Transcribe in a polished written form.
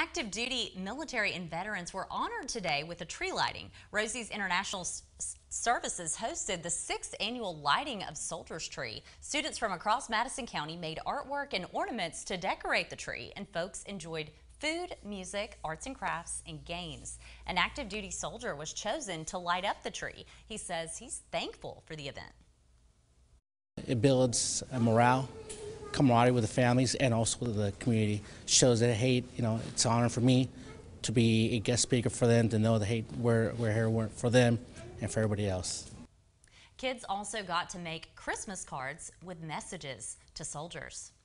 Active duty military and veterans were honored today with a tree lighting. Rosie's International Services hosted the 6th annual lighting of Soldiers Tree. Students from across Madison County made artwork and ornaments to decorate the tree, and folks enjoyed food, music, arts and crafts, and games. An active duty soldier was chosen to light up the tree. He says he's thankful for the event. It builds a morale, camaraderie with the families and also with the community. Shows that, hey, it's an honor for me to be a guest speaker for them, to know that, hey, we're here for them and for everybody else. Kids also got to make Christmas cards with messages to soldiers.